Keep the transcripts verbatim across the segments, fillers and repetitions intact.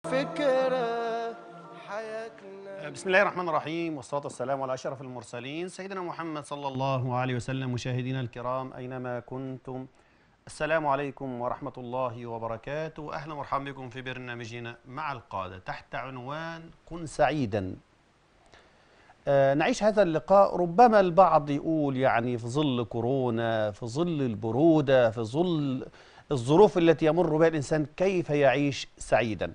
فكرة حياتنا. بسم الله الرحمن الرحيم، والصلاة والسلام على أشرف المرسلين سيدنا محمد صلى الله عليه وسلم. مشاهدينا الكرام أينما كنتم، السلام عليكم ورحمة الله وبركاته. أهلا ومرحبا بكم في برنامجنا مع القادة تحت عنوان كن سعيدا. آه نعيش هذا اللقاء. ربما البعض يقول يعني في ظل كورونا، في ظل البرودة، في ظل الظروف التي يمر بها الإنسان، كيف يعيش سعيدا؟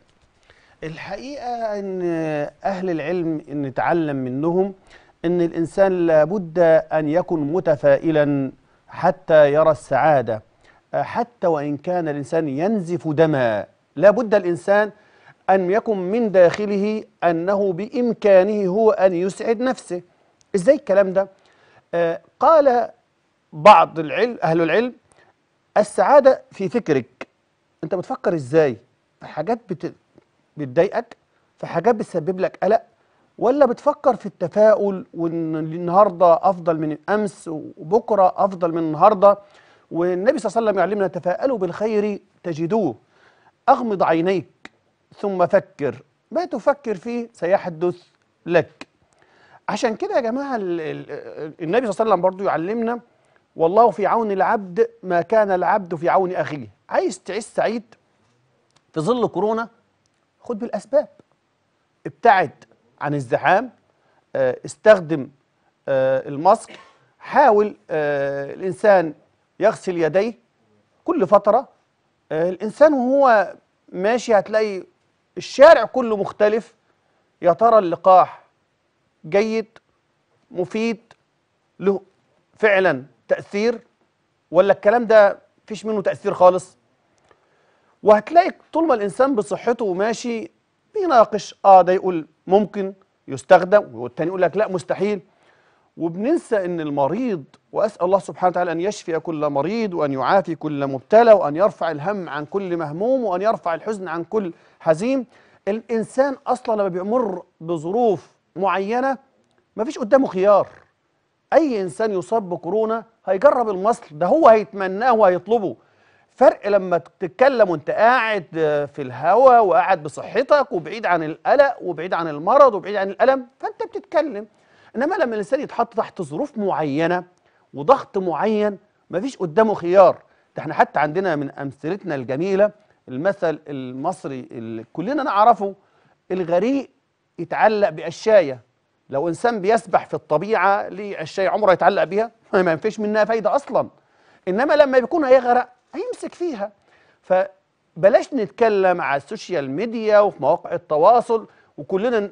الحقيقة أن أهل العلم إن نتعلم منهم أن الإنسان لابد أن يكون متفائلا حتى يرى السعادة، حتى وإن كان الإنسان ينزف دما. لابد الإنسان أن يكون من داخله أنه بإمكانه هو أن يسعد نفسه. إزاي الكلام ده؟ آه قال بعض العلم أهل العلم: السعادة في فكرك. أنت بتفكر إزاي؟ في حاجات بت... بتضايقك، في حاجات بتسبب لك قلق، ولا بتفكر في التفاؤل وان النهارده افضل من امس وبكره افضل من النهارده؟ والنبي صلى الله عليه وسلم يعلمنا: تفاءلوا بالخير تجدوه. اغمض عينيك ثم فكر، ما تفكر فيه سيحدث لك. عشان كده يا جماعه النبي صلى الله عليه وسلم برضو يعلمنا: والله في عون العبد ما كان العبد في عون اخيه. عايز تعيش سعيد في ظل كورونا؟ خد بالأسباب. ابتعد عن الزحام، استخدم الماسك، حاول الإنسان يغسل يديه كل فترة. الإنسان وهو ماشي هتلاقي الشارع كله مختلف. يا ترى اللقاح جيد مفيد له فعلا تأثير، ولا الكلام ده مفيش منه تأثير خالص؟ وهتلاقي طول ما الإنسان بصحته ماشي بيناقش، اه ده يقول ممكن يستخدم، والتاني يقول لك لا مستحيل. وبننسى ان المريض، واسال الله سبحانه وتعالى ان يشفي كل مريض، وان يعافي كل مبتلى، وان يرفع الهم عن كل مهموم، وان يرفع الحزن عن كل حزين. الانسان اصلا لما بيمر بظروف معينه مفيش قدامه خيار. اي انسان يصاب بكورونا هيجرب المصل ده، هو هيتمناه وهيطلبه. فرق لما تتكلم وانت قاعد في الهواء وقاعد بصحتك وبعيد عن القلق وبعيد عن المرض وبعيد عن الألم، فانت بتتكلم. انما لما الانسان يتحط تحت ظروف معينة وضغط معين مفيش قدامه خيار. ده احنا حتى عندنا من امثلتنا الجميلة المثل المصري اللي كلنا نعرفه: الغريق يتعلق بقشاية. لو انسان بيسبح في الطبيعة ليه قشاية عمره يتعلق بيها؟ ما ينفيش منها فايدة اصلا. انما لما بيكون هيغرق هيمسك فيها. فبلاش نتكلم على السوشيال ميديا وفي مواقع التواصل وكلنا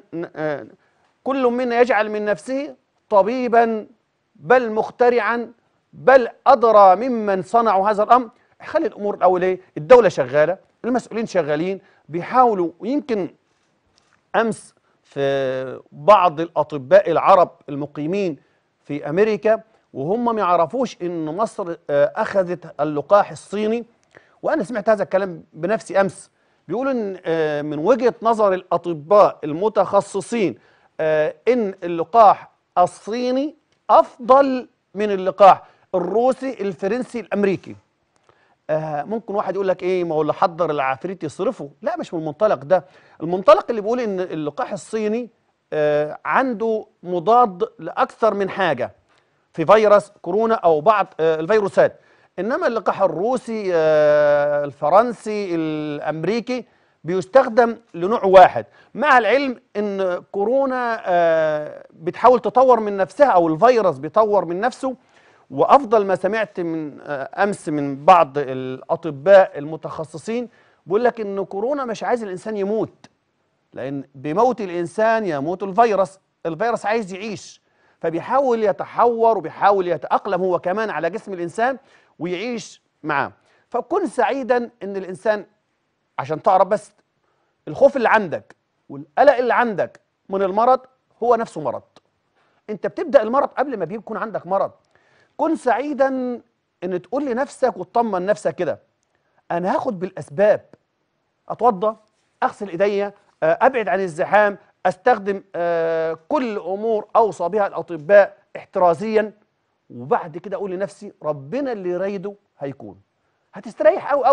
كل منا يجعل من نفسه طبيبا بل مخترعا بل أدرى ممن صنعوا هذا الأمر. خلي الأمور الأول ايه؟ الدولة شغالة، المسؤولين شغالين بيحاولوا. ويمكن أمس في بعض الأطباء العرب المقيمين في أمريكا وهم ما يعرفوش ان مصر اخذت اللقاح الصيني، وانا سمعت هذا الكلام بنفسي امس. بيقولوا ان من وجهة نظر الاطباء المتخصصين ان اللقاح الصيني افضل من اللقاح الروسي الفرنسي الامريكي. ممكن واحد يقول لك ايه، ما هو اللي حضر العفريت يصرفه. لا، مش من المنطلق ده. المنطلق اللي بيقول ان اللقاح الصيني عنده مضاد لاكثر من حاجة في فيروس كورونا أو بعض الفيروسات. إنما اللقاح الروسي الفرنسي الأمريكي بيستخدم لنوع واحد، مع العلم إن كورونا بتحاول تطور من نفسها أو الفيروس بيطور من نفسه. وأفضل ما سمعت من أمس من بعض الأطباء المتخصصين بيقول لك إن كورونا مش عايز الإنسان يموت، لأن بموت الإنسان يموت الفيروس. الفيروس عايز يعيش، فبيحاول يتحور وبيحاول يتأقلم هو كمان على جسم الإنسان ويعيش معاه. فكن سعيدا إن الإنسان، عشان تعرف بس، الخوف اللي عندك والقلق اللي عندك من المرض هو نفسه مرض. أنت بتبدأ المرض قبل ما بيكون عندك مرض. كن سعيدا إن تقول لنفسك وتطمن نفسك كده: أنا هاخد بالأسباب، أتوضى، أغسل إيديا، أبعد عن الزحام، استخدم آه كل امور اوصى بها الاطباء احترازيا، وبعد كده اقول لنفسي ربنا اللي رايده هيكون. هتستريح قوي قوي.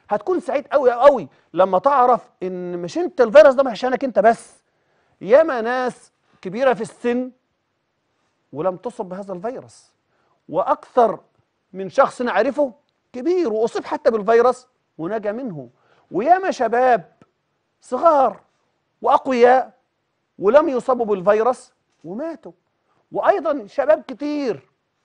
هتكون سعيد قوي قوي لما تعرف ان مش انت الفيروس ده مش عشانك انت بس. ياما ناس كبيره في السن ولم تصب بهذا الفيروس، واكثر من شخص نعرفه كبير واصيب حتى بالفيروس ونجا منه، وياما شباب صغار واقوياء ولم يصابوا بالفيروس وماتوا، وايضا شباب كتير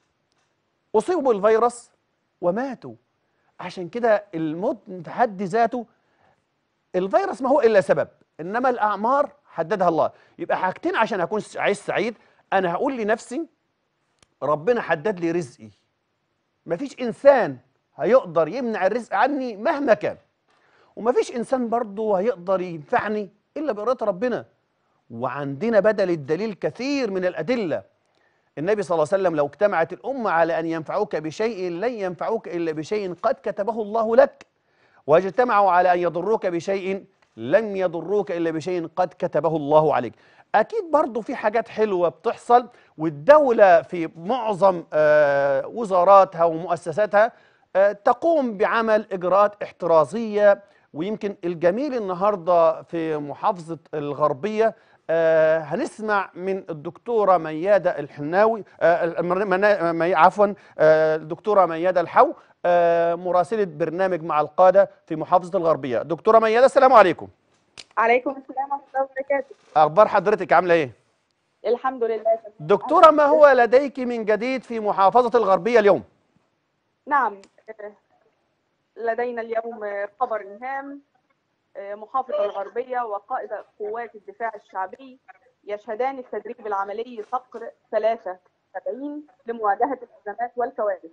اصيبوا بالفيروس وماتوا. عشان كده الموت في حد ذاته، الفيروس ما هو الا سبب، انما الاعمار حددها الله. يبقى حاجتين عشان اكون عايش سعيد، انا هقول لنفسي ربنا حدد لي رزقي، مفيش انسان هيقدر يمنع الرزق عني مهما كان، ومفيش انسان برضه هيقدر ينفعني الا باراده ربنا. وعندنا بدل الدليل كثير من الادله. النبي صلى الله عليه وسلم: لو اجتمعت الامه على ان ينفعوك بشيء لن ينفعوك الا بشيء قد كتبه الله لك، واجتمعوا على ان يضروك بشيء لن يضروك الا بشيء قد كتبه الله عليك. اكيد برضه في حاجات حلوه بتحصل، والدوله في معظم آه وزاراتها ومؤسساتها آه تقوم بعمل اجراءات احترازيه. ويمكن الجميل النهارده في محافظه الغربيه آه هنسمع من الدكتوره مياده الحناوي آه منا- عفوا آه الدكتوره مياده الحو آه مراسله برنامج مع القاده في محافظه الغربيه. دكتوره مياده، السلام عليكم. عليكم السلام ورحمة الله وبركاته. اخبار حضرتك عامله ايه؟ الحمد لله. دكتوره، ما هو لديك من جديد في محافظه الغربيه اليوم؟ نعم، لدينا اليوم خبر هام. محافظ الغربية وقائد قوات الدفاع الشعبي يشهدان التدريب العملي صقر ثلاثة وسبعين لمواجهة الأزمات والكوارث.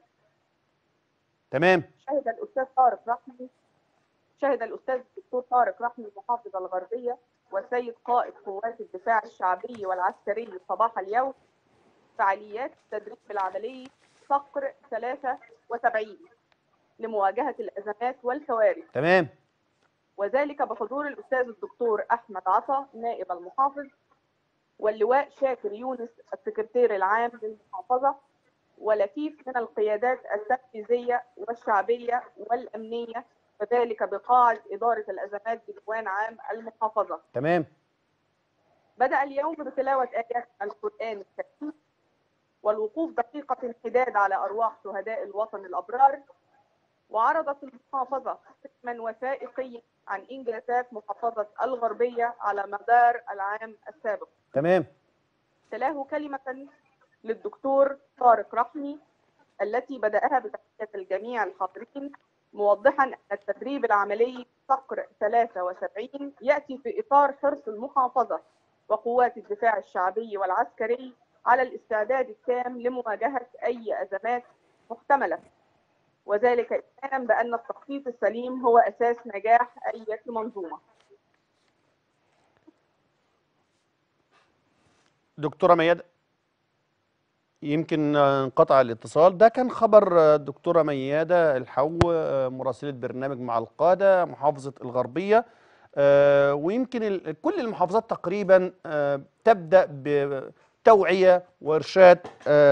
تمام. شهد الأستاذ طارق رحمي شهد الأستاذ الدكتور طارق رحمي محافظ الغربية والسيد قائد قوات الدفاع الشعبي والعسكري صباح اليوم فعاليات التدريب العملي صقر ثلاثة وسبعين لمواجهة الأزمات والكوارث. تمام. وذلك بحضور الأستاذ الدكتور أحمد عطا نائب المحافظ، واللواء شاكر يونس السكرتير العام للمحافظة، ولفيف من القيادات التنفيذية والشعبية والأمنية، وذلك بقاعة إدارة الأزمات بديوان عام المحافظة. تمام. بدأ اليوم بتلاوة آيات القرآن الكريم والوقوف دقيقة انحداد على أرواح شهداء الوطن الأبرار. وعرضت المحافظة فيلما وثائقيا عن إنجازات محافظة الغربية على مدار العام السابق. تمام. تلاه كلمة للدكتور طارق رحمي التي بدأها بتحية الجميع الحاضرين، موضحا أن التدريب العملي صقر ثلاثة وسبعين يأتي في إطار حرص المحافظة وقوات الدفاع الشعبي والعسكري على الاستعداد التام لمواجهة أي أزمات محتملة، وذلك إيمانا بأن التخطيط السليم هو أساس نجاح أي منظومة. دكتورة ميادة، يمكن انقطع الاتصال. ده كان خبر الدكتورة ميادة الحو مراسلة برنامج مع القادة محافظة الغربية. ويمكن كل المحافظات تقريبا تبدأ بتوعية وإرشاد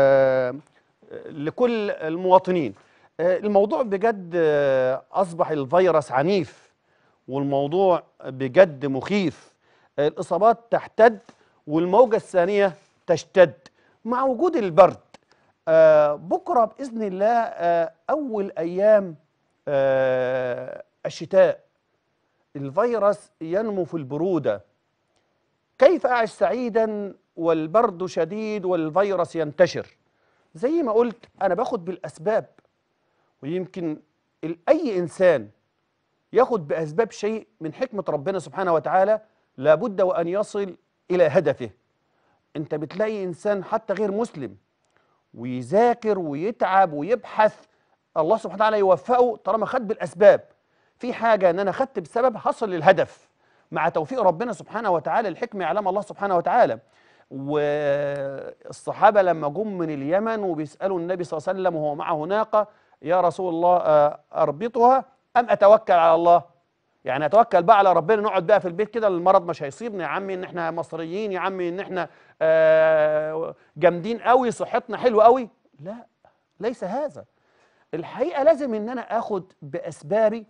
لكل المواطنين. الموضوع بجد أصبح الفيروس عنيف، والموضوع بجد مخيف. الإصابات تحتد والموجة الثانية تشتد مع وجود البرد. آه بكرة بإذن الله آه أول أيام آه الشتاء. الفيروس ينمو في البرودة. كيف أعيش سعيدا والبرد شديد والفيروس ينتشر؟ زي ما قلت أنا باخد بالأسباب، ويمكن أي إنسان ياخد بأسباب شيء من حكمة ربنا سبحانه وتعالى لابد وأن يصل إلى هدفه. أنت بتلاقي إنسان حتى غير مسلم ويذاكر ويتعب ويبحث، الله سبحانه وتعالى يوفقه طالما خد بالأسباب. في حاجة أن أنا خدت بسبب حصل للهدف مع توفيق ربنا سبحانه وتعالى، الحكمة يعلم الله سبحانه وتعالى. والصحابة لما جم من اليمن وبيسألوا النبي صلى الله عليه وسلم وهو معه ناقة: يا رسول الله أربطها أم أتوكل على الله؟ يعني اتوكل بقى على ربنا، نقعد بقى في البيت كده المرض مش هيصيبنا يا عمي، ان احنا مصريين يا عمي، ان احنا آه جامدين قوي، صحتنا حلوه قوي. لا، ليس هذا. الحقيقه لازم ان انا اخد باسبابي.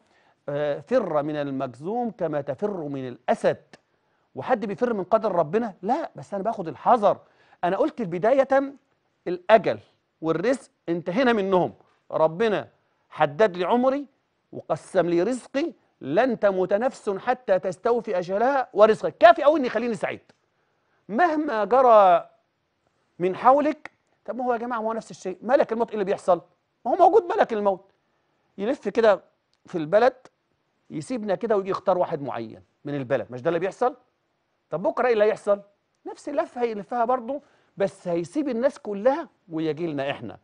آه، فر من المجذوم كما تفر من الأسد. وحد بيفر من قدر ربنا؟ لا، بس أنا باخد الحذر. أنا قلت بداية الأجل والرزق انتهينا منهم. ربنا حدد لي عمري وقسم لي رزقي، لن تموت نفس حتى تستوفي أجلها ورزقك. كافي أوي إن يخليني سعيد مهما جرى من حولك. طب ما هو يا جماعة، ما هو نفس الشيء. ملك الموت إيه اللي بيحصل؟ ما هو موجود ملك الموت يلف كده في البلد، يسيبنا كده ويجي يختار واحد معين من البلد. مش ده اللي بيحصل؟ طب بكره ايه اللي هيحصل؟ نفس اللفه هيلفها برضه، بس هيسيب الناس كلها ويجي لنا احنا.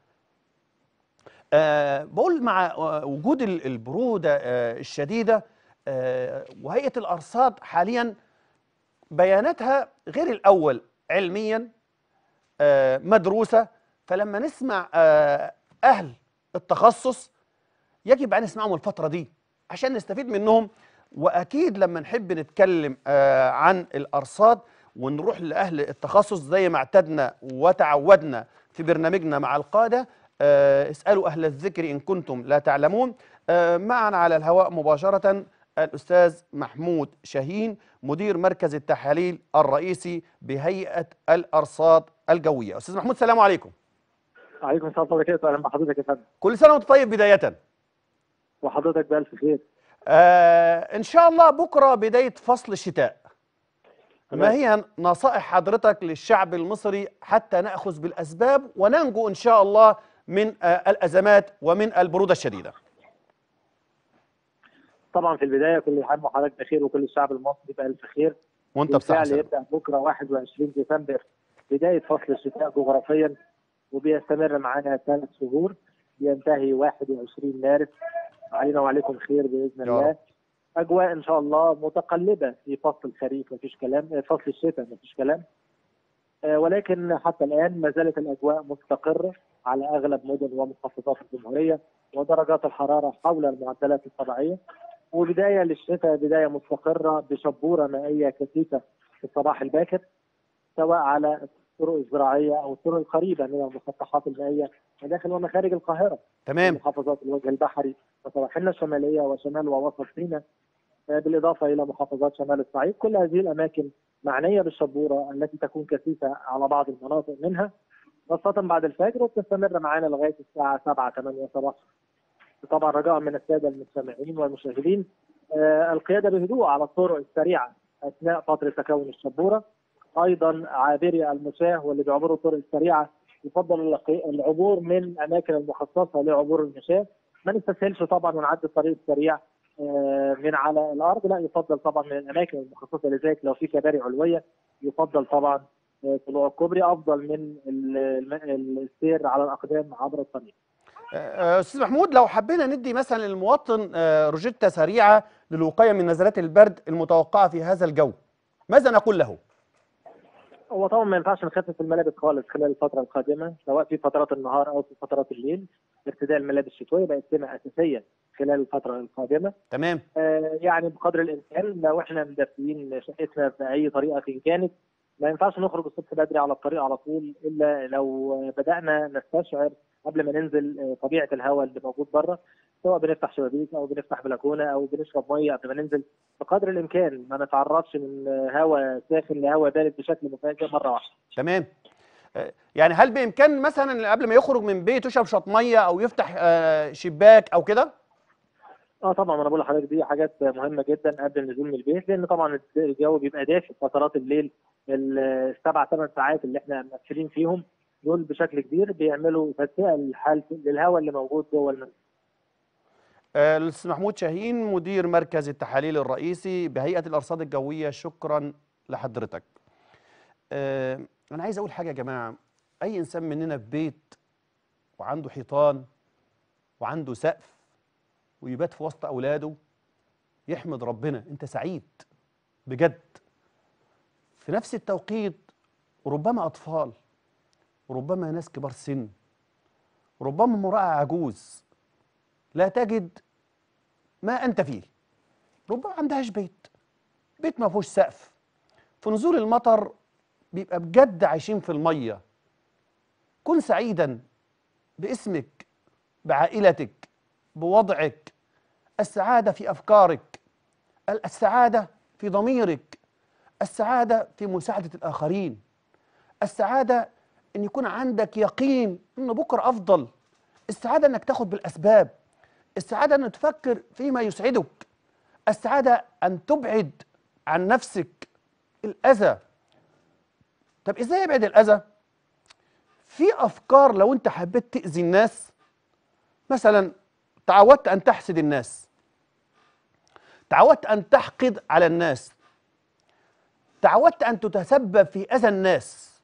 أه بقول مع آه، وجود ال- البروده أه الشديده، أه وهيئه الارصاد حاليا بياناتها غير الاول علميا أه مدروسه. فلما نسمع أه اهل التخصص يجب ان نسمعهم الفتره دي عشان نستفيد منهم. واكيد لما نحب نتكلم آه عن الارصاد ونروح لاهل التخصص زي ما اعتدنا وتعودنا في برنامجنا مع القاده، آه اسالوا اهل الذكر ان كنتم لا تعلمون. آه معنا على الهواء مباشره الاستاذ محمود شاهين، مدير مركز التحاليل الرئيسي بهيئه الارصاد الجويه. استاذ محمود، السلام عليكم. عليكم السلام ورحمة الله وبركاته. أهلا بحضرتك يا فندم. كل سنه وانت طيب بدايه. وحضرتك بألف خير. آه إن شاء الله بكرة بداية فصل الشتاء. ما تمام. هي نصائح حضرتك للشعب المصري حتى نأخذ بالأسباب وننجو إن شاء الله من آه الأزمات ومن البرودة الشديدة؟ طبعا في البداية كل عام وحضرتك بخير وكل الشعب المصري بألف خير. وأنت بصحة بالفعل وسلامة. يبدأ بكرة واحد وعشرين ديسمبر بداية فصل الشتاء جغرافيا، وبيستمر معانا ثلاث شهور، بينتهي واحد وعشرين مارس. علينا وعليكم خير بإذن يا الله. رب. أجواء إن شاء الله متقلبة في فصل الخريف، مفيش كلام. فصل الشتاء مفيش كلام. آه، ولكن حتى الآن ما زالت الأجواء مستقرة على أغلب مدن ومحافظات الجمهورية، ودرجات الحرارة حول المعدلات الطبيعية. وبداية للشتاء بداية مستقرة بشبورة مائية كثيفة في الصباح الباكر، سواء على الطرق الزراعية أو الطرق القريبة من المسطحات المائية داخل ومخارج القاهرة. تمام. محافظات الوجه البحري وسواحلنا الشمالية وشمال ووسط سيناء، آه، بالإضافة إلى محافظات شمال الصعيد. كل هذه الأماكن معنية بالشبورة التي تكون كثيفة على بعض المناطق منها، خاصة بعد الفجر، وبتستمر معنا لغاية الساعة سبعة ثمانية صباحا. طبعا رجاء من السادة المستمعين والمشاهدين آه، القيادة بهدوء على الطرق السريعة أثناء فترة تكون الشبورة. أيضا عابري المشاة واللي بيعبروا الطرق السريعة يفضل الق- العبور من الأماكن المخصصة لعبور المشاة. ما نستسهلش طبعا ونعدي الطريق السريع آه، من على الأرض، لا، يفضل طبعا من الأماكن المخصصة لذلك. لو في كباري علوية يفضل طبعا آه، طلوع الكوبري أفضل من ال- الم- السير على الأقدام عبر الطريق. آه، أستاذ محمود، لو حبينا ندي مثلا للمواطن آه، روجيتا سريعة للوقاية من نزلات البرد المتوقعة في هذا الجو، ماذا نقول له؟ هو طبعا ما ينفعش نخفف الملابس خالص خلال الفترة القادمة، سواء في فترات النهار أو في فترات الليل. ارتداء الملابس الشتوية بقت سمة أساسية خلال الفترة القادمة. تمام. آه يعني بقدر الإمكان لو إحنا مدفئين شقتنا بأي طريقة كانت، ما ينفعش نخرج الصبح بدري على الطريق على طول، إلا لو بدأنا نستشعر قبل ما ننزل آه، طبيعة الهواء اللي موجود بره، سواء بنفتح شبابيك أو بنفتح بلكونة أو بنشرب مية قبل ما ننزل. بقدر الإمكان ما نتعرضش من آه، هواء ساخن لهواء بارد بشكل مفاجئ مرة واحدة. تمام. آه، يعني هل بإمكان مثلا قبل ما يخرج من بيته يشرب شوية مية أو يفتح آه، شباك أو كده؟ اه طبعا انا بقول لحضرتك دي حاجات مهمه جدا قبل النزول من البيت، لان طبعا الجو بيبقى دافي فترات الليل. السبع ثمان ساعات اللي احنا مقفلين فيهم دول بشكل كبير بيعملوا تدفئه للحال للهواء اللي موجود جوه المنزل. آه، الأستاذ محمود شاهين، مدير مركز التحاليل الرئيسي بهيئة الأرصاد الجوية، شكرا لحضرتك. آه، أنا عايز أقول حاجة يا جماعة. أي إنسان مننا في بيت وعنده حيطان وعنده سقف ويبات في وسط أولاده يحمد ربنا، أنت سعيد بجد. في نفس التوقيت ربما أطفال، ربما ناس كبار سن، ربما امرأة عجوز لا تجد ما أنت فيه، ربما عندهاش بيت، بيت ما فيهوش سقف. في نزول المطر بيبقى بجد عايشين في المية. كن سعيدا باسمك، بعائلتك، بوضعك. السعادة في أفكارك، السعادة في ضميرك، السعادة في مساعدة الآخرين، السعادة أن يكون عندك يقين أن بكرة أفضل، السعادة أنك تاخد بالأسباب، السعادة أن تفكر فيما يسعدك، السعادة أن تبعد عن نفسك الأذى. طب إزاي يبعد الأذى؟ في أفكار لو أنت حبيت تأذي الناس، مثلا تعودت أن تحسد الناس، تعودت أن تحقد على الناس، تعودت أن تتسبب في أذى الناس.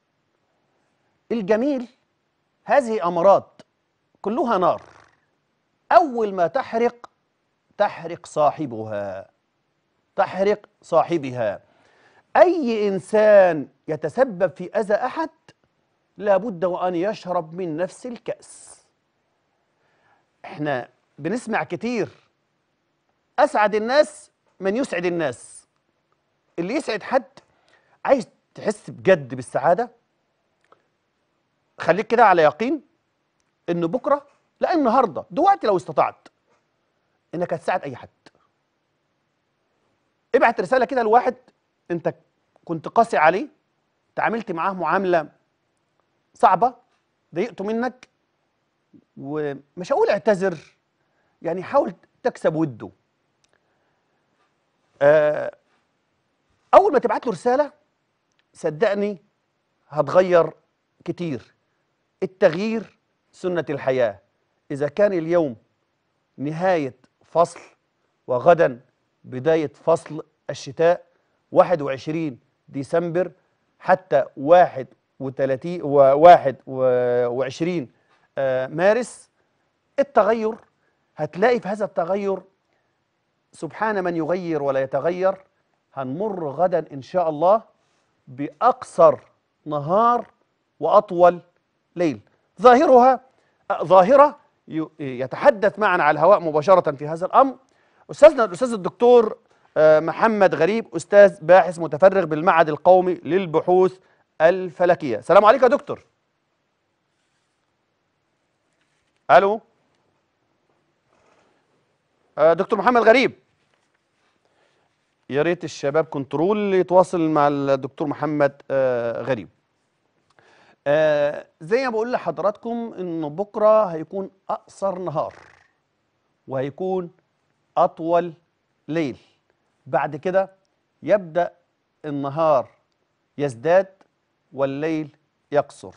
الجميل هذه أمراض كلها نار، أول ما تحرق تحرق صاحبها، تحرق صاحبها. أي إنسان يتسبب في أذى أحد لابد وأن يشرب من نفس الكأس. احنا بنسمع كتير أسعد الناس من يسعد الناس. اللي يسعد حد، عايز تحس بجد بالسعادة، خليك كده على يقين إنه بكرة، لا النهاردة دلوقتي لو استطعت إنك هتساعد أي حد. ابعت رسالة كده لواحد أنت كنت قاسي عليه، تعاملت معاه معاملة صعبة، ضايقته منك، ومش هقول اعتذر، يعني حاول تكسب وده. آه أول ما تبعت له رسالة صدقني هتغير كتير. التغيير سنة الحياة. إذا كان اليوم نهاية فصل وغدا بداية فصل الشتاء، واحد وعشرين ديسمبر حتى واحد وثلاثين وواحد وعشرين مارس، التغير هتلاقي في هذا التغير سبحان من يغير ولا يتغير. هنمر غدا إن شاء الله بأقصر نهار وأطول ليل. ظاهرها ظاهرة يتحدث معنا على الهواء مباشرة في هذا الأمر أستاذنا الأستاذ الدكتور محمد غريب، أستاذ باحث متفرغ بالمعهد القومي للبحوث الفلكية. السلام عليكم يا دكتور. ألو دكتور محمد غريب، يا ريت الشباب كنترول يتواصل مع الدكتور محمد غريب. زي ما بقول لحضراتكم إنه بكرة هيكون أقصر نهار وهيكون أطول ليل، بعد كده يبدأ النهار يزداد والليل يقصر.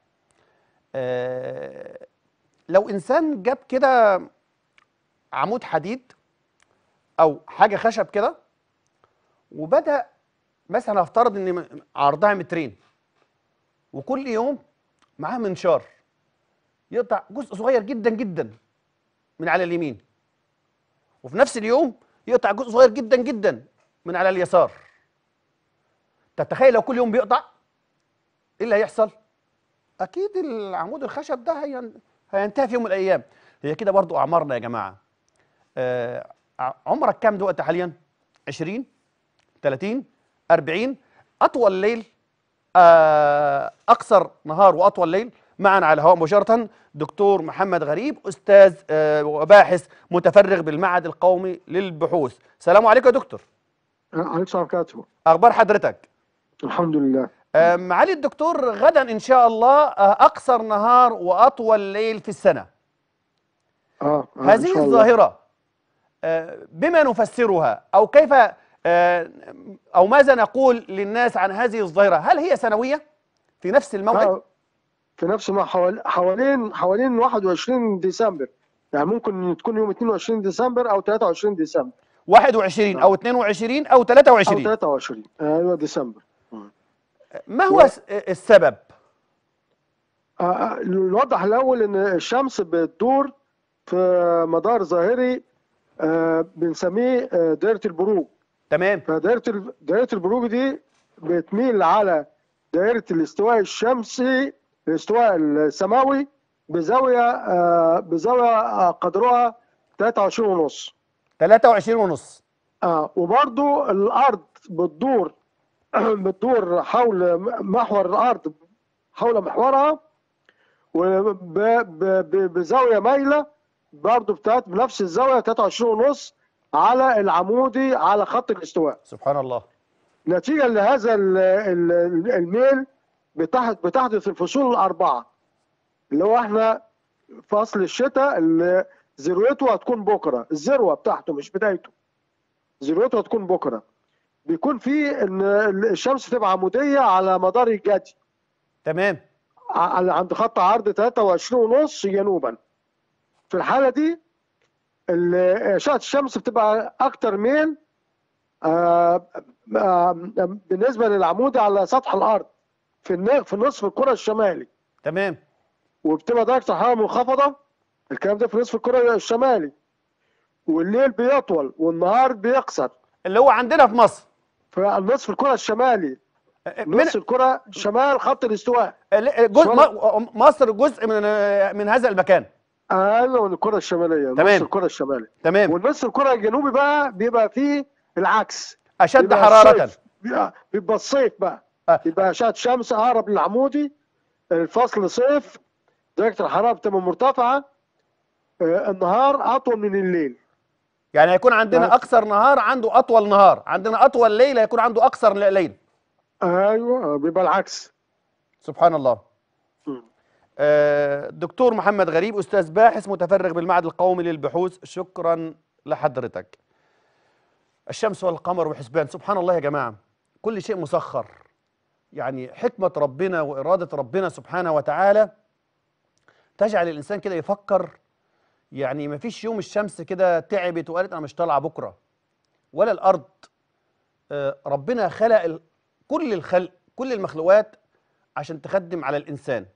آه لو إنسان جاب كده عمود حديد أو حاجة خشب كده وبدأ مثلا افترض إن عرضها مترين، وكل يوم معاه منشار يقطع جزء صغير جدا جدا من على اليمين، وفي نفس اليوم يقطع جزء صغير جدا جدا من على اليسار. تتخيل لو كل يوم بيقطع ايه اللي هيحصل؟ اكيد العمود الخشب ده هي... هينتهي في يوم من الايام. هي كده برضو اعمارنا يا جماعه. آه عمرك كام دلوقتي حاليا؟ عشرين ثلاثين أربعين. اطول ليل آه اقصر نهار واطول ليل. معنا على الهواء مباشرة دكتور محمد غريب، أستاذ وباحث متفرغ بالمعهد القومي للبحوث. السلام عليكم يا دكتور. عليكم السلام ورحمة. أخبار حضرتك؟ الحمد لله. معالي الدكتور، غدا إن شاء الله أقصر نهار وأطول ليل في السنة. آه. آه هذه الظاهرة بما نفسرها أو كيف أو ماذا نقول للناس عن هذه الظاهرة؟ هل هي سنوية في نفس الموعد؟ آه. في نفس ما حوالين حوالين واحد وعشرين ديسمبر، يعني ممكن تكون يوم اثنين وعشرين ديسمبر او ثلاثة وعشرين ديسمبر. واحد وعشرين او اثنين وعشرين او ثلاثة وعشرين. او ثلاثة وعشرين ايوه ديسمبر. ما هو و... السبب؟ آه نوضح الاول ان الشمس بتدور في مدار ظاهري آه بنسميه آه دائره البروج. تمام. فدائره دائره البروج دي بتميل على دائره الاستواء الشمسي، الاستواء السماوي، بزاويه آه بزاويه قدرها ثلاثة وعشرين ونص. ثلاثة وعشرين ونص. اه وبرضو الارض بتدور بتدور حول محور الارض، حول محورها وبزاويه مايله برضه بتاعت بنفس الزاويه تلاتة وعشرين ونص على العمودي على خط الاستواء. سبحان الله. نتيجه لهذا ال- ال- الميل بتحدث بتحدث الفصول الاربعه اللي هو احنا فصل الشتاء اللي ذروته هتكون بكره، الذروه بتاعته مش بدايته، ذروته هتكون بكره. بيكون في ان الشمس تبقى عموديه على مدار الجدي تمام. ع- عند خط عرض تلاتة وعشرين ونص جنوبا. في الحاله دي ال- اشعه الشمس بتبقى اكتر من آه، آه، بالنسبه للعمودي على سطح الارض في الن- في نصف الكره الشمالي، تمام. وبتبقى درجه الحراره منخفضه. الكلام ده في نصف الكره الشمالي، والليل بيطول والنهار بيقصر. اللي هو عندنا في مصر. في نصف الكره الشمالي، من نصف الكره شمال خط الاستواء. جزء شمال- م- مصر جزء من من هذا المكان. ايوه من الكره الشماليه، تمام. نص الكره الشمالي. تمام. والنص الكره الجنوبي بقى بيبقى فيه العكس، اشد بيبقى حراره. الصيف. بيبقى, بيبقى الصيف بقى آه. يبقى اشعه شمس اقرب للعمودي، الفصل صيف، درجه الحراره بتبقى مرتفعه، آه، النهار اطول من الليل. يعني هيكون عندنا آه. اقصر نهار عنده اطول نهار، عندنا اطول ليل هيكون عنده اقصر ليل. ايوه بيبقى العكس. سبحان الله. م. آه، دكتور محمد غريب، استاذ باحث متفرغ بالمعهد القومي للبحوث، شكرا لحضرتك. الشمس والقمر وحسبان، سبحان الله يا جماعه، كل شيء مسخر. يعني حكمه ربنا واراده ربنا سبحانه وتعالى تجعل الانسان كده يفكر. يعني ما فيش يوم الشمس كده تعبت وقالت انا مش طالعه بكره، ولا الارض. آه، ربنا خلق ال- كل الخلق، كل المخلوقات عشان تخدم على الانسان،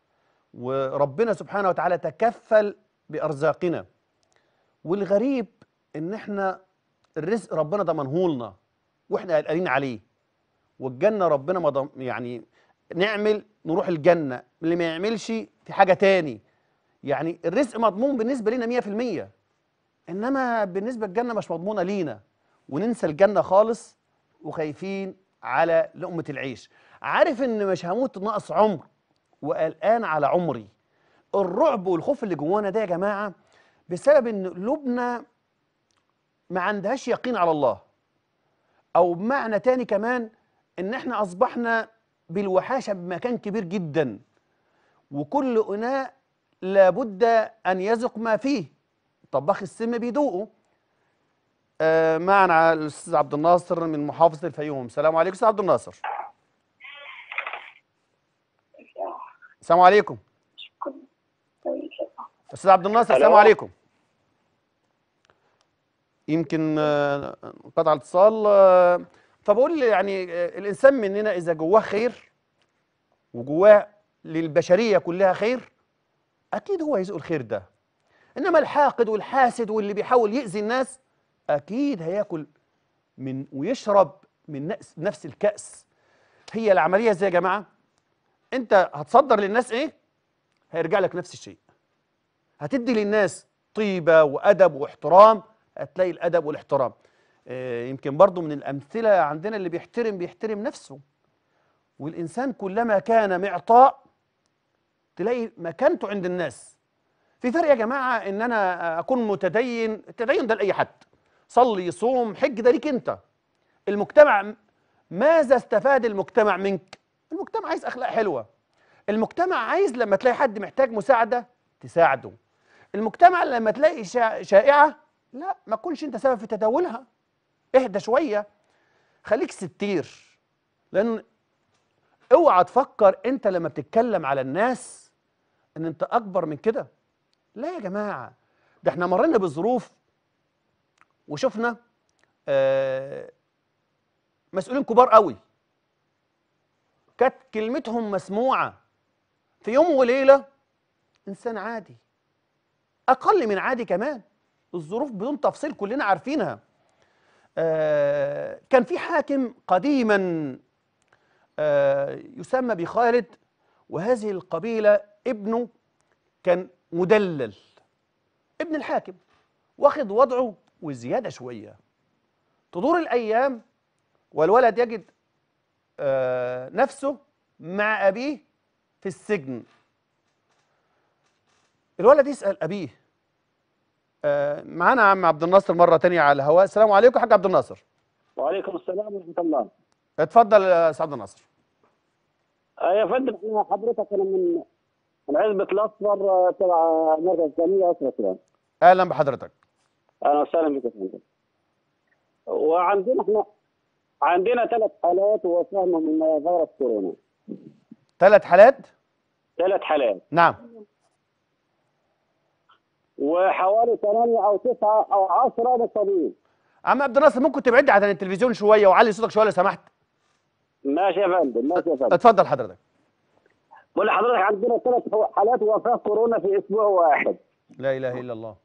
وربنا سبحانه وتعالى تكفل بارزاقنا. والغريب ان احنا الرزق ربنا ضمنه لنا واحنا قلقانين عليه، والجنه ربنا ما ضم يعني نعمل نروح الجنه، اللي ما يعملش في حاجه تاني. يعني الرزق مضمون بالنسبه لنا مية في المية، انما بالنسبه للجنه مش مضمونه لينا، وننسى الجنه خالص وخايفين على لقمه العيش. عارف ان مش هموت ناقص عمر وقلقان على عمري. الرعب والخوف اللي جوانا ده يا جماعه بسبب ان قلوبنا ما عندهاش يقين على الله، او بمعنى تاني كمان ان احنا اصبحنا بالوحاشه بمكان كبير جدا، وكل اناء لابد ان يذق ما فيه، طباخ السم بيدوقه. آه معنا الاستاذ عبد الناصر من محافظه الفيوم. السلام عليكم استاذ عبد الناصر. السلام عليكم استاذ عبد الناصر. السلام عليكم. يمكن آه، انقطع الاتصال. آه، فبقول لي يعني آه، الانسان مننا اذا جواه خير وجواه للبشريه كلها خير، اكيد هو هيذوق الخير ده. انما الحاقد والحاسد واللي بيحاول يؤذي الناس اكيد هياكل من ويشرب من نفس نفس الكأس. هي العمليه ازاي يا جماعه؟ انت هتصدر للناس ايه هيرجع لك نفس الشيء. هتدي للناس طيبه وادب واحترام، هتلاقي الادب والاحترام. آه، يمكن برضو من الامثله عندنا اللي بيحترم بيحترم نفسه. والانسان كلما كان معطاء تلاقي مكانته عند الناس. في فرق يا جماعه ان انا اكون متدين، التدين ده لاي حد، صلي صوم حج ده ليك انت. المجتمع ماذا استفاد المجتمع منك؟ المجتمع عايز اخلاق حلوه، المجتمع عايز لما تلاقي حد محتاج مساعده تساعده، المجتمع لما تلاقي شا- شائعه لا ما تكونش انت سبب في تداولها، اهدى شويه، خليك ستير. لان اوعى تفكر انت لما بتتكلم على الناس ان انت اكبر من كده. لا يا جماعه، ده احنا مرينا بظروف وشفنا آه مسؤولين كبار قوي كانت كلمتهم مسموعه، في يوم وليله انسان عادي اقل من عادي كمان، الظروف بدون تفصيل كلنا عارفينها. آه كان في حاكم قديما آه يسمى بخالد، وهذه القبيله ابنه كان مدلل، ابن الحاكم واخد وضعه وزياده شويه. تدور الايام والولد يجد آه نفسه مع ابيه في السجن. الولد يسال ابيه آه معانا عم عبد الناصر مره ثانيه على الهواء. السلام عليكم يا حاج عبد الناصر. وعليكم السلام ورحمه الله. اتفضل يا استاذ عبد الناصر. آه يا فندم، احنا حضرتك انا من من عزبه الاصفر تبع مركز ثانيه اسره سلام. اهلا بحضرتك. اهلا وسهلا بك يا فندم. وعندنا احنا عندنا ثلاث حالات وفاهم من فيروس كورونا. ثلاث حالات؟ ثلاث حالات. نعم. وحوالي ثمانية او تسعة او عشرة مصابين. عم عبد الناصر ممكن تبعد عن التلفزيون شويه وعلي صوتك شويه لو سمحت؟ ماشي يا فندم، ماشي يا فندم. اتفضل حضرتك. بقول لحضرتك عندنا ثلاث حالات وفاه كورونا في اسبوع واحد. لا اله الا الله.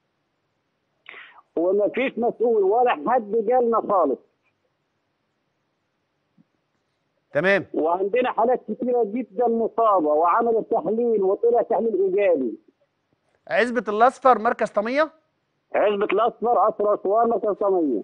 وما فيش مسؤول ولا حد جالنا خالص. تمام. وعندنا حالات كثيره جدا مصابه وعملوا تحليل وطلع تحليل ايجابي. عزبة الاصفر مركز طميه؟ عزبة الاصفر اسرى اسوان مركز طميه.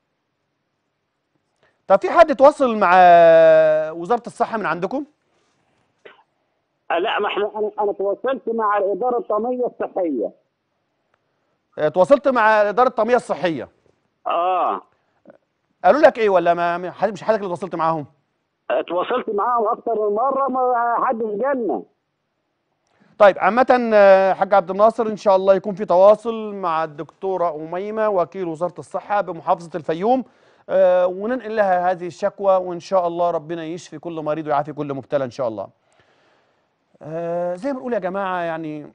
طب في حد تواصل مع وزاره الصحه من عندكم؟ لا، ما احنا انا انا تواصلت مع الاداره الطميه الصحيه. اه تواصلت مع اداره الطميه الصحيه. اه قالوا لك ايه ولا ما مش حضرتك اللي تواصلت معاهم؟ تواصلت معاهم اكثر من مره ما حدش جالنا. طيب عامة حاج عبد الناصر ان شاء الله يكون في تواصل مع الدكتورة أميمة وكيل وزارة الصحة بمحافظة الفيوم آه وننقل لها هذه الشكوى، وان شاء الله ربنا يشفي كل مريض ويعافي كل مبتلى ان شاء الله. آه زي ما بنقول يا جماعة يعني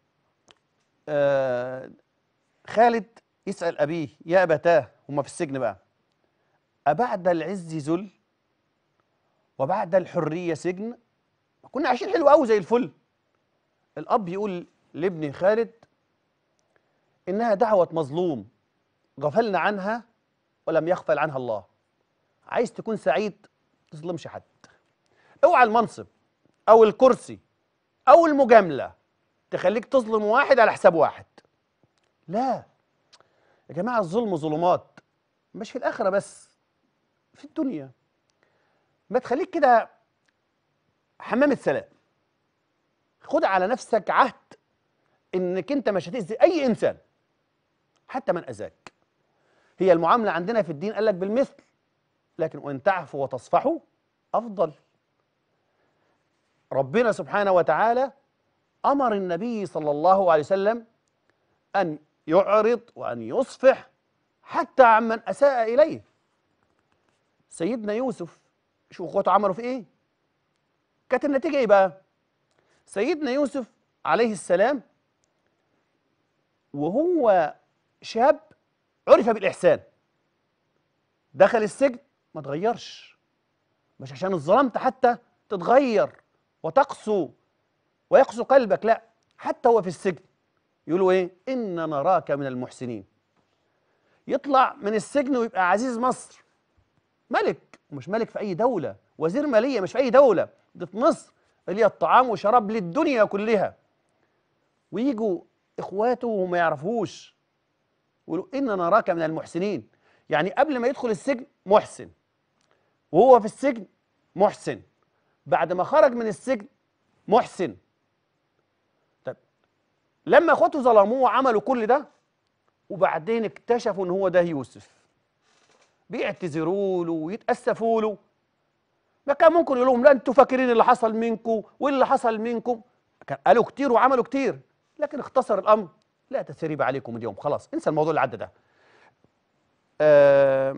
آه خالد يسأل أبيه يا أبتاه، هما في السجن بقى، أبعد العز ذل وبعد الحرية سجن؟ كنا عايشين حلو قوي زي الفل. الأب يقول لابني خالد إنها دعوة مظلوم غفلنا عنها ولم يغفل عنها الله. عايز تكون سعيد ما تظلمش حد. اوعى المنصب أو الكرسي أو المجاملة تخليك تظلم واحد على حساب واحد. لا يا جماعة، الظلم ظلمات، مش في الآخرة بس، في الدنيا. ما تخليك كده حمامة سلام. خد على نفسك عهد انك انت مش هتأذي اي انسان حتى من اذاك. هي المعاملة عندنا في الدين قال لك بالمثل، لكن وان تعفوا وتصفحوا افضل. ربنا سبحانه وتعالى امر النبي صلى الله عليه وسلم ان يعرض وان يصفح حتى عمن اساء اليه. سيدنا يوسف شوف اخواته عملوا في ايه؟ كانت النتيجة ايه بقى؟ سيدنا يوسف عليه السلام وهو شاب عرف بالإحسان، دخل السجن ما تغيرش، مش عشان اتظلمت حتى تتغير وتقسو ويقسو قلبك، لا، حتى هو في السجن يقولوا ايه؟ إن نراك من المحسنين. يطلع من السجن ويبقى عزيز مصر، ملك، ومش ملك في أي دولة، وزير مالية مش في أي دولة، ده في مصر اللي هي الطعام وشراب للدنيا كلها. ويجوا إخواته وما يعرفوش يقولوا إن نراك من المحسنين، يعني قبل ما يدخل السجن محسن، وهو في السجن محسن، بعد ما خرج من السجن محسن. طب لما إخواته ظلموه وعملوا كل ده وبعدين اكتشفوا إن هو ده يوسف، بيعتذروا له ويتأسفوا له، ما كان ممكن يقول لهم لا انتوا فاكرين اللي حصل منكم واللي حصل منكم. كان قالوا كتير وعملوا كتير، لكن اختصر الامر، لا تثريب عليكم اليوم، خلاص انسى الموضوع اللي عدى ده. آه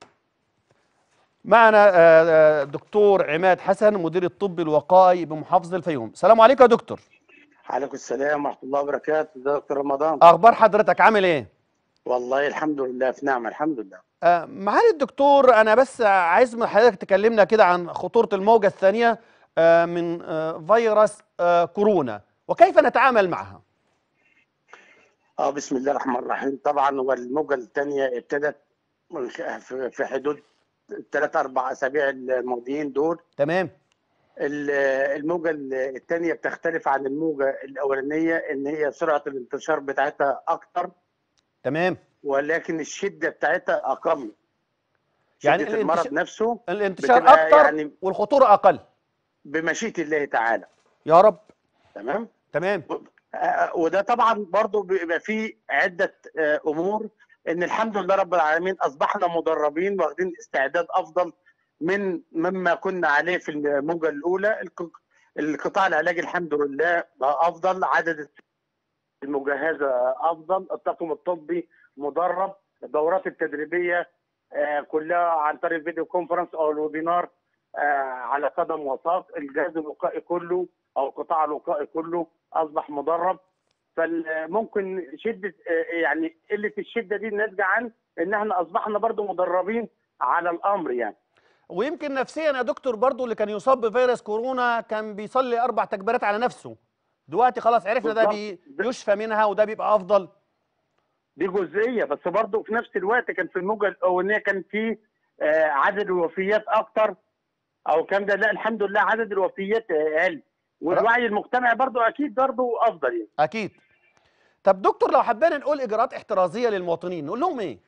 معنا آه دكتور عماد حسن مدير الطب الوقائي بمحافظه الفيوم. السلام عليكم يا دكتور. عليكم السلام ورحمه الله وبركاته. دكتور رمضان، اخبار حضرتك عامل ايه؟ والله الحمد لله في نعمه الحمد لله. آه معالي الدكتور، انا بس عايز من حضرتك تكلمنا كده عن خطوره الموجه الثانيه آه من آه فيروس آه كورونا وكيف نتعامل معها. اه بسم الله الرحمن الرحيم. طبعا هو الموجه الثانيه ابتدت في حدود ثلاث اربع اسابيع الماضيين دول. تمام. الموجه الثانيه بتختلف عن الموجه الاولانيه ان هي سرعه الانتشار بتاعتها اكتر. تمام. ولكن الشده بتاعتها اقل. يعني شده المرض نفسه الانتشار اكتر يعني والخطوره اقل بمشيئه الله تعالى. يا رب. تمام. تمام. آه، وده طبعا برضو بيبقى فيه عده آه، امور، ان الحمد لله رب العالمين اصبحنا مدربين واخدين استعداد افضل من مما كنا عليه في الموجه الاولى. الق- القطاع العلاجي الحمد لله بقى افضل، عدد المجهزه افضل، الطاقم الطبي مدرب، الدورات التدريبيه آه، كلها عن طريق الفيديو كونفرنس او الويبينار آه، على قدم وساق. الجهاز الوقائي كله او القطاع الوقائي كله اصبح مدرب. فممكن شده آه، يعني قله الشده دي ناتجه عن ان احنا اصبحنا برضو مدربين على الامر يعني. ويمكن نفسيا يا دكتور برضو اللي كان يصاب بفيروس كورونا كان بيصلي اربع تكبيرات على نفسه، دلوقتي خلاص عرفنا ده بالظبط. ده- بيشفى منها وده بيبقى افضل. دي جزئيه، بس برضه في نفس الوقت كان في الموجه الاولانيه كان في آه، عدد الوفيات اكتر او كان ده. لا الحمد لله عدد الوفيات اقل، والوعي المجتمعي برضه اكيد برضه افضل يعني. اكيد. طب دكتور لو حبينا نقول اجراءات احترازيه للمواطنين نقول لهم ايه؟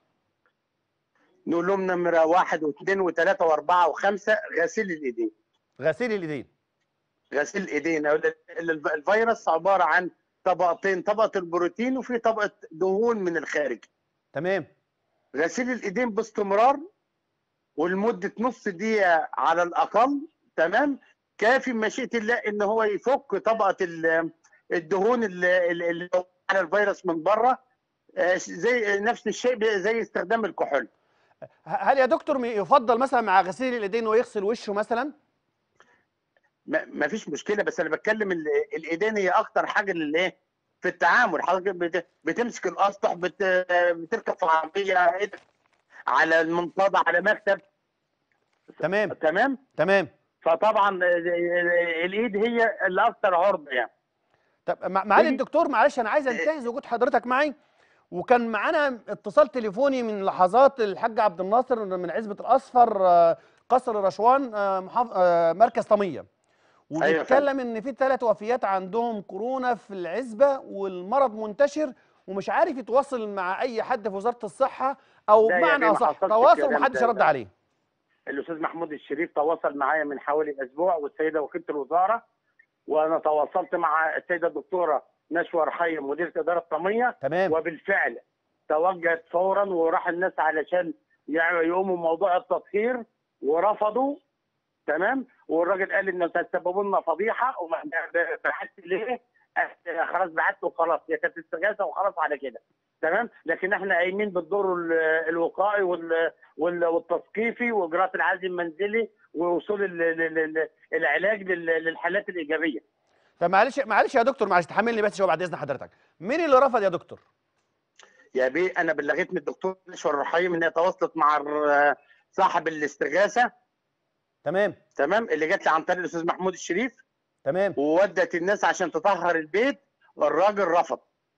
نقول لهم نمره واحد واثنين وثلاثه واربعه وخمسه غسيل الايدين. غسيل الايدين. غسيل الايدين. الفيروس عباره عن طبقتين، طبقه البروتين وفي طبقه دهون من الخارج. تمام. غسيل الايدين باستمرار ولمده نص دقيقه على الاقل، تمام، كافي مشيئه الله ان هو يفك طبقه ال- الدهون اللي اللي على الفيروس من بره. آه، زي نفس الشيء زي استخدام الكحول. هل يا دكتور يفضل مثلا مع غسيل الايدين ويغسل وشه مثلا؟ ما فيش مشكله، بس انا بتكلم ال- الايدين هي اكتر حاجه اللي ايه في التعامل. حضرتك بت- بتمسك الاسطح، بت- بتركب في عربيه، إيدك على المنفضه، على مكتب. تمام تمام تمام. فطبعا الايد هي اللي اكتر عرضه يعني. طب مع- معالي الدكتور معلش انا عايز انتهز وجود حضرتك معي، وكان معانا اتصال تليفوني من لحظات الحاج عبد الناصر من عزبة الأصفر آه، قصر رشوان آه، محاف... آه، مركز طمية، وبيتكلم ان في ثلاث وفيات عندهم كورونا في العزبة والمرض منتشر ومش عارف يتواصل مع اي حد في وزارة الصحة او لا يا بمعنى بيه، ما اصح حصلش تواصل الكلام ومحدش ده. رد عليه. الاستاذ محمود الشريف تواصل معايا من حوالي اسبوع، والسيده وكيله الوزاره، وانا تواصلت مع السيده الدكتوره نشوى رحيم مديره اداره طميه. تمام. وبالفعل توجهت فورا وراح الناس علشان يعني يقوموا بموضوع التطهير ورفضوا. تمام. والراجل قال ان تسببوا لنا فضيحه وما بعت ليه؟ آه، خلاص بعت وخلاص، هي كانت استغاثه وخلاص على كده. تمام. لكن احنا قايمين بالدور ال- الوقائي وال- وال- والتثقيفي واجراءات العزل المنزلي ووصول ال- ال- ال- العلاج لل- للحالات الايجابيه. طب معلش معلش يا دكتور معلش تحملني بس شويه بعد اذن حضرتك، مين اللي رفض يا دكتور؟ يا بيه انا بلغت من الدكتور نشوى الرحيم ان هي تواصلت مع الر- صاحب الاستغاثه. تمام تمام. اللي جات لي عن طريق الاستاذ محمود الشريف. تمام. وودت الناس عشان تطهر البيت، والراجل رفض.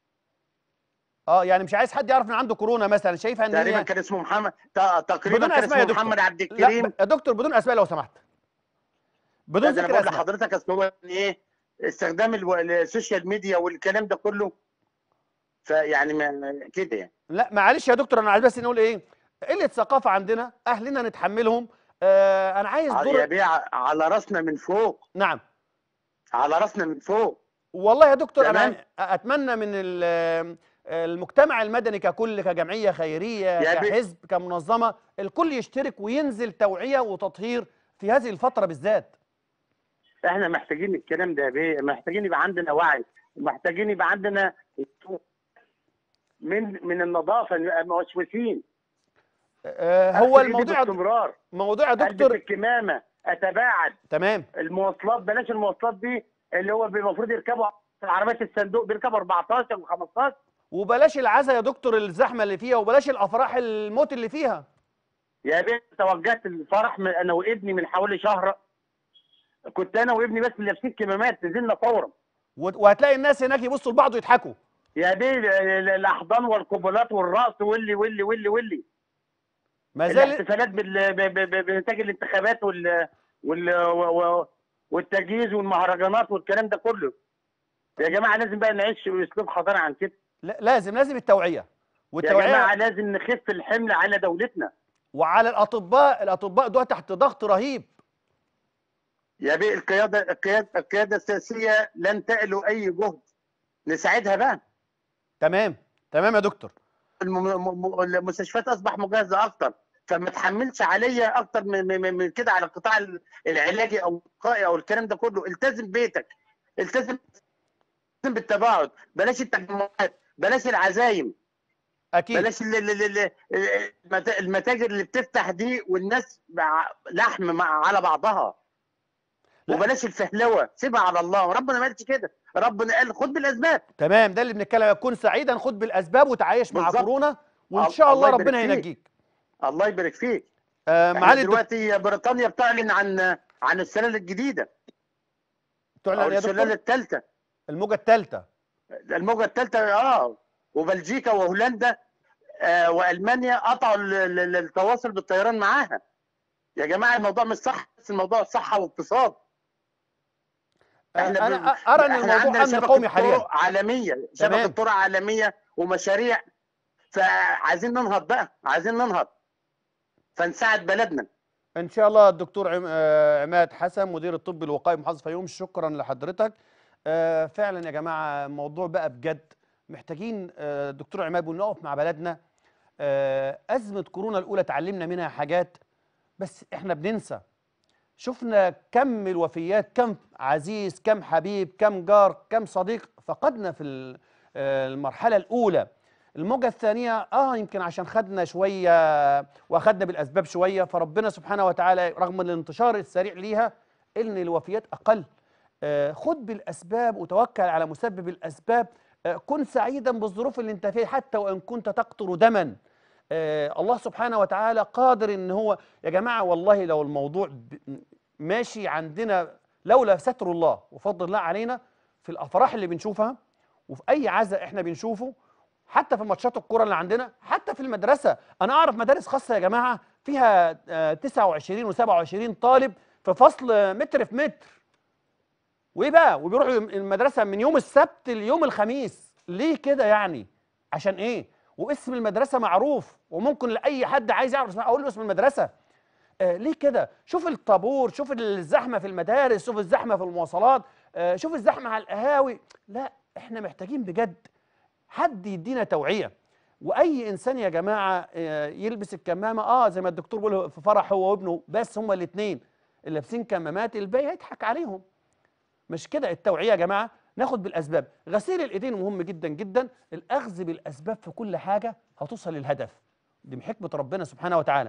اه يعني مش عايز حد يعرف ان عنده كورونا مثلا، شايفها ان تقريبا هي كان اسمه محمد، ت- تقريبا بدون كان اسماء يا اسمه دكتور. محمد عبد لا الكريم. ب- يا دكتور بدون اسماء لو سمحت، بدون لا، ده انا ذكر بقول اسماء. لحضرتك اصل هو ايه استخدام الو- السوشيال ميديا والكلام ده كله، فيعني ما- كده يعني. لا معلش يا دكتور انا عايز بس نقول ايه، قله ثقافه عندنا اهلنا نتحملهم. آه انا عايز ع- دور. يا بيه ع- على راسنا من فوق، نعم على راسنا من فوق. والله يا دكتور تمام. انا اتمنى من ال- المجتمع المدني ككل، كجمعيه خيريه، يا بي- كحزب، كمنظمه، الكل يشترك وينزل توعيه وتطهير في هذه الفتره بالذات. احنا محتاجين الكلام ده يا بيه، محتاجين يبقى عندنا وعي، محتاجين يبقى عندنا من من النظافه، نبقى موسوسين. آه هو أغسل إيدي الموضوع باستمرار، موضوع يا البس دكتور. الكمامه، اتباعد. تمام. المواصلات بلاش المواصلات دي اللي هو المفروض يركبوا عربيات الصندوق بيركبوا اربعتاشر وخمستاشر. وبلاش العزا يا دكتور الزحمه اللي فيها، وبلاش الافراح الموت اللي فيها. يا بنت توجهت الفرح من انا وابني من حوالي شهر، كنت انا وابني بس اللي لابسين كمامات، نزلنا فورا. وهتلاقي الناس هناك يبصوا لبعض ويضحكوا. يا بيه الاحضان والقبلات والرقص واللي واللي واللي واللي ما زال الاحتفالات بال- ب- ب- ب- بنتاج الانتخابات وال وال و- والتجهيز والمهرجانات والكلام ده كله. يا جماعه لازم بقى نعيش باسلوب حضاري عن كده. لا- لازم لازم التوعيه يا والتوعيه جماعه لازم نخف الحمل على دولتنا. وعلى الاطباء، الاطباء دول تحت ضغط رهيب. يا بيه القياده القياده القياده السياسيه لن تألو اي جهد نساعدها بقى. تمام تمام يا دكتور. الم- م- المستشفيات اصبح مجهزه اكتر، فما تحملش عليا اكتر من من من كده على القطاع العلاجي او الوقائي او الكلام ده كله. التزم بيتك، التزم بالتباعد، بلاش التجمعات، بلاش العزايم، اكيد. بلاش ال- ال- ال- ال- المتاجر اللي بتفتح دي والناس مع- لحم مع- على بعضها. لا. وبلاش الفهلوه، سيبها على الله. ربنا ما قالش كده، ربنا قال خد بالاسباب. تمام، ده اللي بنتكلم. كن سعيدا، خد بالاسباب وتعايش مع بالظبط. كورونا، وان ال- شاء الله الله يبارك ربنا فيك. هينجيك. الله يبارك فيك. آه احنا معالي الدكتور، دلوقتي بريطانيا بتعلن عن عن السلاله الجديده تعلن او يا السلاله دكتور الثالثه، الموجه الثالثه. الموجه الثالثه. اه وبلجيكا وهولندا آه والمانيا قطعوا ال- ال- التواصل بالطيران معاها. يا جماعه الموضوع مش صح، بس الموضوع صحه واقتصاد. آه احنا انا ب... ارى ان احنا الموضوع عندنا امن شبكه قومي حاليا. طرق عالميه، شبكه تمام. طرق عالميه ومشاريع، فعايزين ننهض بقى، عايزين ننهض فنساعد بلدنا. ان شاء الله. الدكتور عم... آه عماد حسن، مدير الطب الوقائي محافظ فيوم، شكرا لحضرتك. آه فعلا يا جماعه الموضوع بقى بجد محتاجين آه دكتور عماد ونقف مع بلدنا. آه ازمه كورونا الاولى تعلمنا منها حاجات، بس احنا بننسى. شفنا كم الوفيات، كم عزيز، كم حبيب، كم جار، كم صديق فقدنا في ال- آه المرحله الاولى. الموجة الثانية اه يمكن عشان خدنا شوية واخدنا بالاسباب شوية، فربنا سبحانه وتعالى رغم الانتشار السريع ليها ان الوفيات اقل. آه خد بالاسباب وتوكل على مسبب الاسباب. آه كن سعيدا بالظروف اللي انت فيها حتى وان كنت تقطر دما. آه الله سبحانه وتعالى قادر ان هو يا جماعة والله لو الموضوع ب- ماشي عندنا لولا ستر الله وفضل الله علينا في الافراح اللي بنشوفها وفي اي عزاء احنا بنشوفه، حتى في ماتشات الكوره اللي عندنا، حتى في المدرسه. انا اعرف مدارس خاصه يا جماعه فيها آه، تسعة وعشرين وسبعة وعشرين طالب في فصل متر في متر. وايه بقى؟ وبيروحوا المدرسه من يوم السبت ليوم الخميس. ليه كده يعني؟ عشان ايه؟ واسم المدرسه معروف وممكن لاي حد عايز يعرف اسمها اقول له اسم المدرسه. آه ليه كده؟ شوف الطابور، شوف الزحمه في المدارس، شوف الزحمه في المواصلات، آه شوف الزحمه على القهاوي. لا، احنا محتاجين بجد حد يدينا توعيه. واي انسان يا جماعه آه، يلبس الكمامه اه زي ما الدكتور بيقول في فرح هو وابنه بس هما الاثنين اللي لابسين كمامات، الباقي هيضحك عليهم. مش كده التوعيه يا جماعه. ناخد بالاسباب. غسيل الايدين مهم جدا جدا. الاخذ بالاسباب في كل حاجه هتوصل للهدف. دي من حكمه ربنا سبحانه وتعالى.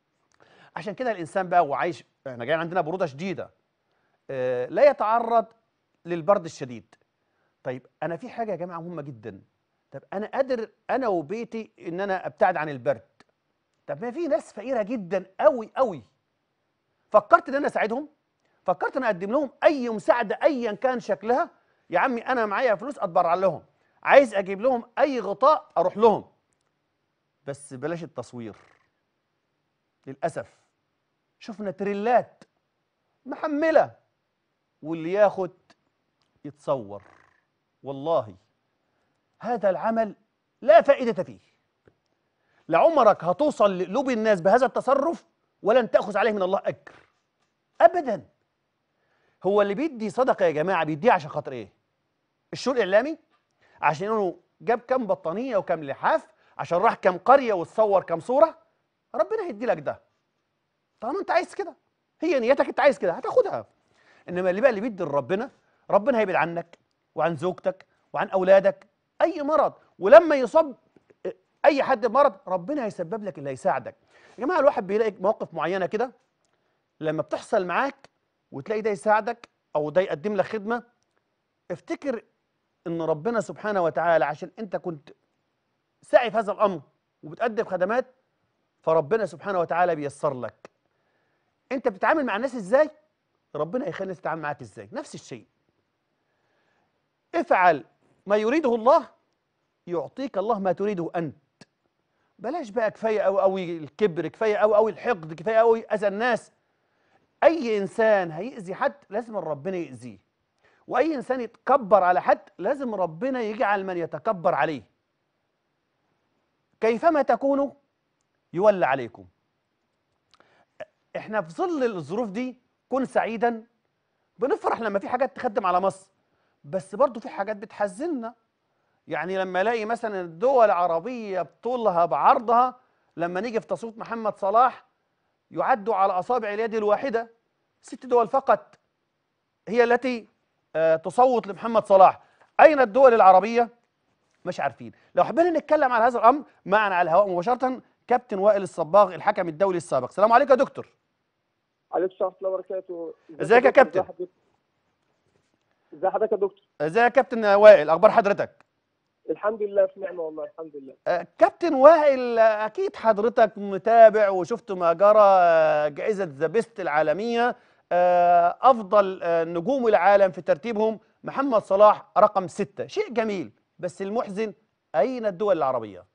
عشان كده الانسان بقى وعايش، احنا جاي عندنا بروده شديده، آه لا يتعرض للبرد الشديد. طيب انا في حاجه يا جماعه مهمه جدا. طب انا قادر انا وبيتي ان انا ابتعد عن البرد. طب ما في ناس فقيره جدا قوي قوي. فكرت ان انا اساعدهم، فكرت ان اقدم لهم اي مساعده ايا كان شكلها. يا عمي انا معايا فلوس اتبرع لهم، عايز اجيب لهم اي غطاء اروح لهم، بس بلاش التصوير. للاسف شفنا تريلات محمله واللي ياخد يتصور. والله هذا العمل لا فائدة فيه. لعمرك هتوصل لقلوب الناس بهذا التصرف ولن تأخذ عليه من الله أجر أبدا. هو اللي بيدي صدقة يا جماعة بيديها عشان خاطر إيه؟ الشو الإعلامي؟ عشان إنه جاب كم بطانية وكم لحاف، عشان راح كم قرية وتصور كم صورة. ربنا هيدي لك ده طالما أنت عايز كده، هي نيتك أنت عايز كده هتاخدها. إنما اللي بقى اللي بيدي لربنا، ربنا هيبعد عنك وعن زوجتك وعن أولادك اي مرض. ولما يصاب اي حد بمرض ربنا هيسبب لك اللي هيساعدك. يا جماعه الواحد بيلاقي مواقف معينه كده لما بتحصل معاك وتلاقي ده يساعدك او ده يقدم لك خدمه، افتكر ان ربنا سبحانه وتعالى عشان انت كنت ساعي في هذا الامر وبتقدم خدمات، فربنا سبحانه وتعالى بيسر لك. انت بتتعامل مع الناس ازاي؟ ربنا هيخلي الناس تتعامل معاك ازاي. نفس الشيء. افعل ما يريده الله يعطيك الله ما تريده أنت. بلاش بقى كفاية أوي أوي الكبر، كفاية أوي أوي الحقد، كفاية أوي أذى الناس. أي إنسان هيأذي حد لازم ربنا يأذيه، وأي إنسان يتكبر على حد لازم ربنا يجعل من يتكبر عليه. كيفما تكونوا يولى عليكم. إحنا في ظل الظروف دي كن سعيدا. بنفرح لما في حاجات تخدم على مصر، بس برضو في حاجات بتحزننا يعني لما الاقي مثلا الدول العربيه بطولها بعرضها، لما نيجي في تصويت محمد صلاح يعدوا على اصابع اليد الواحده، ست دول فقط هي التي آه تصوت لمحمد صلاح. اين الدول العربيه؟ مش عارفين. لو حبينا نتكلم على هذا الامر معنا على الهواء مباشره كابتن وائل الصباغ الحكم الدولي السابق. السلام عليكم يا دكتور. عليكم السلام ورحمه الله وبركاته. ازيك يا كابتن؟ ازي حضرتك يا دكتور؟ ازيك يا كابتن وائل، اخبار حضرتك؟ الحمد لله في نعمه والله، الحمد لله. آه كابتن وائل، آه اكيد حضرتك متابع وشفت ما جرى آه جائزه ذا بيست العالميه، آه افضل آه نجوم العالم في ترتيبهم محمد صلاح رقم ستة، شيء جميل، بس المحزن اين الدول العربيه؟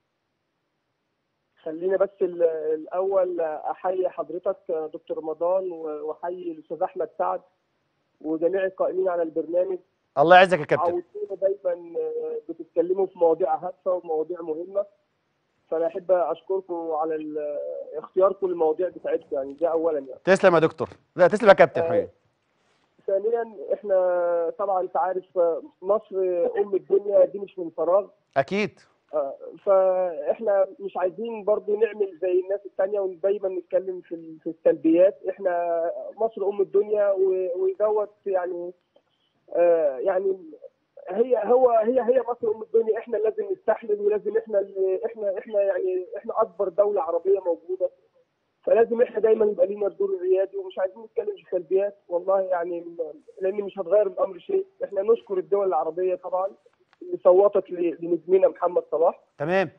خلينا بس الاول احيي حضرتك دكتور رمضان واحيي الاستاذ احمد سعد وجميع القائمين على البرنامج. الله يعزك يا كابتن. عودتونا دايما بتتكلموا في مواضيع هادفه ومواضيع مهمه، فانا احب اشكركم على اختياركم للمواضيع بتاعتكم، يعني ده اولا يعني. تسلم يا دكتور. لا تسلم يا كابتن حبيبي. آه ثانيا احنا طبعا انت عارف مصر ام الدنيا، دي مش من فراغ. اكيد. آه فاحنا مش عايزين برضو نعمل زي الناس الثانيه ودايما نتكلم في في السلبيات. احنا مصر ام الدنيا ودوت يعني آه يعني هي هو هي هي مصر ام الدنيا. احنا لازم نستحمل ولازم احنا احنا احنا يعني احنا اكبر دوله عربيه موجوده، فلازم احنا دايما يبقى لينا الدور الريادي ومش عايزين نتكلم في سلبيات والله يعني، لان مش هتغير الامر شيء. احنا نشكر الدول العربيه طبعا اللي صوتت لنجمنا محمد صلاح. تمام.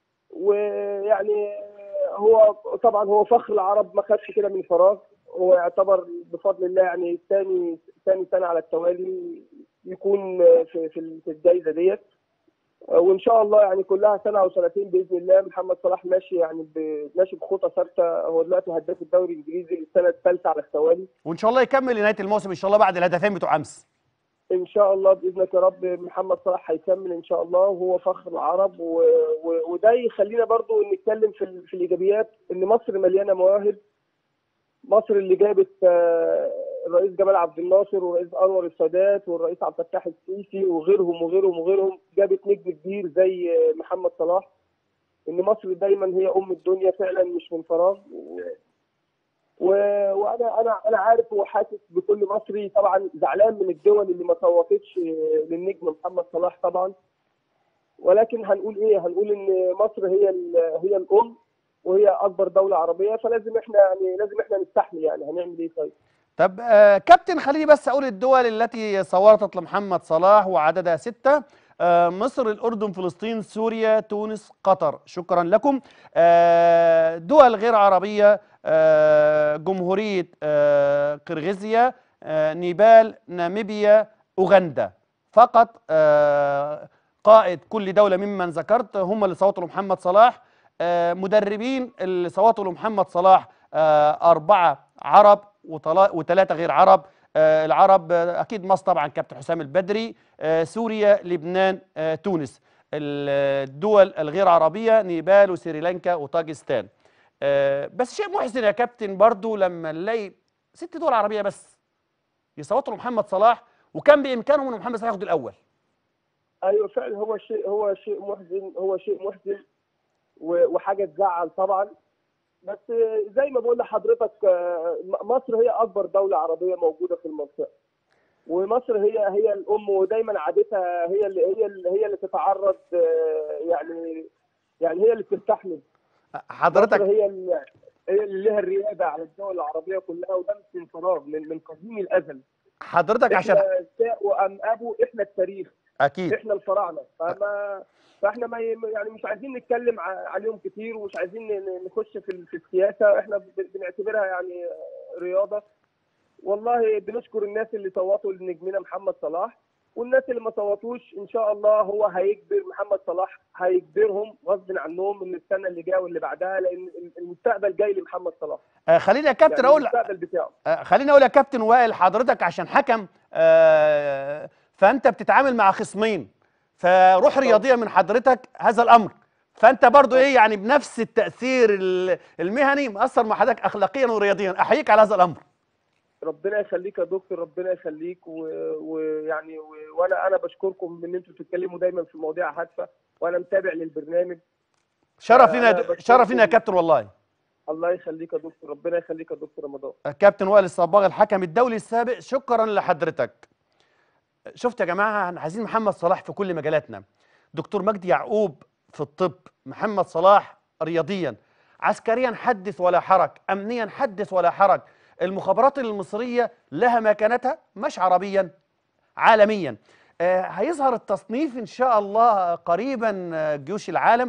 ويعني هو طبعا هو فخر العرب، ما خدش كده من فراغ، هو يعتبر بفضل الله يعني ثاني ثاني سنه على التوالي يكون في في في الجائزه ديت، وان شاء الله يعني كلها سنه او سنتين باذن الله. محمد صلاح ماشي يعني ماشي بخطى ثابته، هو دلوقتي هداف الدوري الانجليزي للسنه الثالثه على التوالي، وان شاء الله يكمل لنهايه الموسم ان شاء الله بعد الهدفين بتوع امس. ان شاء الله باذنك يا رب. محمد صلاح هيكمل ان شاء الله وهو فخر العرب، و... و... وده يخلينا برضو نتكلم في, ال... في الايجابيات، ان مصر مليانه مواهب. مصر اللي جابت الرئيس جمال عبد الناصر والرئيس انور السادات والرئيس عبد الفتاح السيسي وغيرهم وغيرهم وغيرهم، جابت نجم كبير زي محمد صلاح. ان مصر دايما هي ام الدنيا فعلا مش من فراغ، و... و... وانا انا انا عارف وحاسس بكل مصري طبعا زعلان من الدول اللي ما صوتتش للنجم محمد صلاح طبعا، ولكن هنقول ايه؟ هنقول ان مصر هي ال... هي الام وهي اكبر دوله عربيه، فلازم احنا يعني لازم احنا نستحمل، يعني هنعمل ايه طيب؟ طب آه كابتن خليني بس اقول الدول التي صوتت لمحمد صلاح وعددها ستة: آه مصر، الأردن، فلسطين، سوريا، تونس، قطر. شكرا لكم. آه دول غير عربية: آه جمهورية آه قرغيزيا، آه نيبال، ناميبيا، أوغندا. فقط آه قائد كل دولة ممن ذكرت هم اللي صوتوا لمحمد صلاح. آه مدربين اللي صوتوا لمحمد صلاح آه أربعة عرب وثلاثة غير عرب. آه العرب آه أكيد مصر طبعا كابتن حسام البدري، آه سوريا، لبنان، آه تونس. الدول الغير عربية: نيبال وسريلانكا وطاجستان. آه بس شيء محزن يا كابتن برضو لما نلاقي ست دول عربية بس يصوتوا لمحمد صلاح، وكان بإمكانهم أن محمد صلاح ياخد الأول. أيوه فعلا، هو شيء هو شيء محزن، هو شيء محزن وحاجة تزعل طبعا. بس زي ما بقول لحضرتك مصر هي اكبر دوله عربيه موجوده في المنطقه، ومصر هي هي الام، ودايما عادتها هي اللي هي اللي هي اللي تتعرض، يعني يعني هي اللي بتستحمل. حضرتك مصر هي اللي هي اللي لها الرياده على الدول العربيه كلها، وده مش من فراغ، من من قديم الازل. حضرتك عشان وام ابو احنا التاريخ، اكيد احنا الفراعنه، فما فاحنا ما يعني مش عايزين نتكلم عليهم كتير، ومش عايزين نخش في في السياسه. احنا بنعتبرها يعني رياضه. والله بنشكر الناس اللي صوتوا لنجمنا محمد صلاح، والناس اللي ما صوتوش ان شاء الله هو هيجبر محمد صلاح، هيجبرهم غصب عنهم من السنه اللي جايه واللي بعدها، لان المستقبل جاي لمحمد صلاح. آه خليني يا كابتن يعني اقول المستقبل بتاعه. آه خليني اقول يا كابتن وائل، حضرتك عشان حكم آه فانت بتتعامل مع خصمين، فروح رياضيه من حضرتك هذا الامر، فانت برضو ايه يعني بنفس التاثير المهني مأثر مع حضرتك اخلاقيا ورياضيا. احييك على هذا الامر. ربنا يخليك يا دكتور، ربنا يخليك. ويعني و... و... وانا انا بشكركم ان انتوا بتتكلموا دايما في مواضيع هادفه، وانا متابع للبرنامج. شرف لنا شرف لنا يا كابتن والله. الله يخليك يا دكتور، ربنا يخليك يا دكتور رمضان. كابتن وائل الصباغ الحكم الدولي السابق، شكرا لحضرتك. شفت يا جماعه، احنا عايزين محمد صلاح في كل مجالاتنا. دكتور مجدي يعقوب في الطب، محمد صلاح رياضيا، عسكريا حدث ولا حرج، امنيا حدث ولا حرج. المخابرات المصريه لها مكانتها، مش عربيا، عالميا. آه هيظهر التصنيف ان شاء الله قريبا، آه جيوش العالم.